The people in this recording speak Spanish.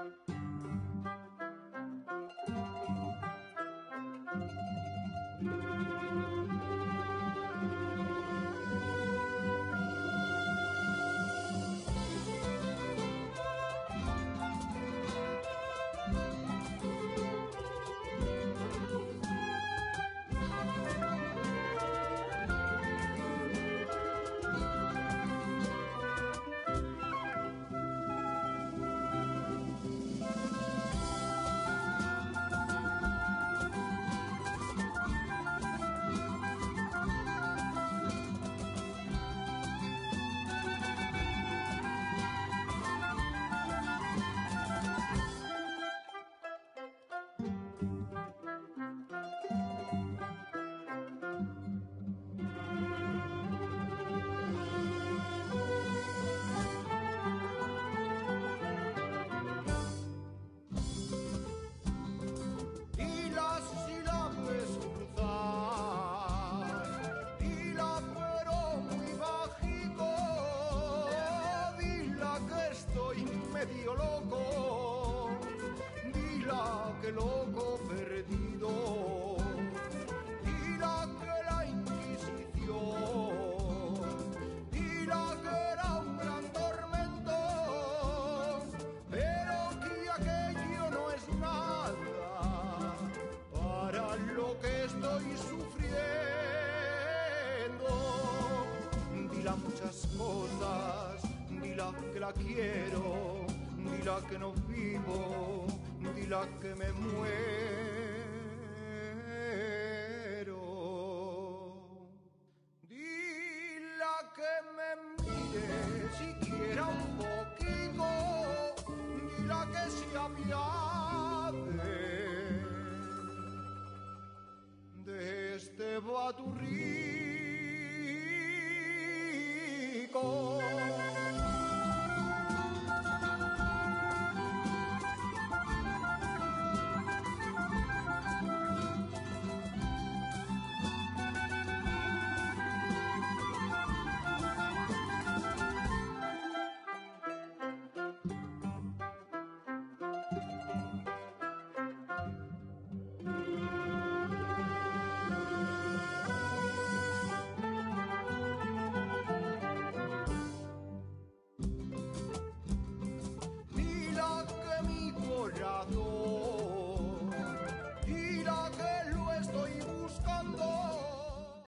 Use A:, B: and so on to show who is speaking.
A: Medio loco, dila que loco perdido, dila que la Inquisición, dila que era un gran tormento, pero que aquello no es nada para lo que estoy sufriendo. Dila muchas cosas, dila que la quiero, dila que no vivo, dila que me muero.